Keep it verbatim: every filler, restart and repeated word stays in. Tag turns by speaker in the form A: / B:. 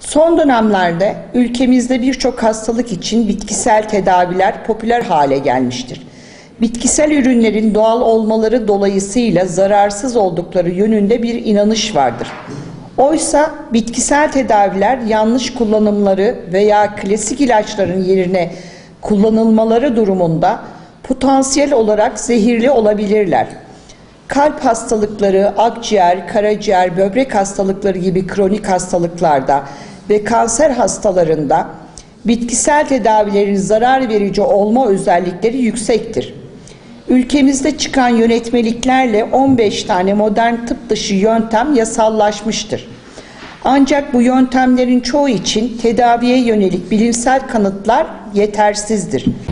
A: Son dönemlerde ülkemizde birçok hastalık için bitkisel tedaviler popüler hale gelmiştir. Bitkisel ürünlerin doğal olmaları dolayısıyla zararsız oldukları yönünde bir inanış vardır. Oysa bitkisel tedaviler yanlış kullanımları veya klasik ilaçların yerine kullanılmaları durumunda potansiyel olarak zehirli olabilirler. Kalp hastalıkları, akciğer, karaciğer, böbrek hastalıkları gibi kronik hastalıklarda ve kanser hastalarında bitkisel tedavilerin zarar verici olma özellikleri yüksektir. Ülkemizde çıkan yönetmeliklerle on beş tane modern tıp dışı yöntem yasallaşmıştır. Ancak bu yöntemlerin çoğu için tedaviye yönelik bilimsel kanıtlar yetersizdir.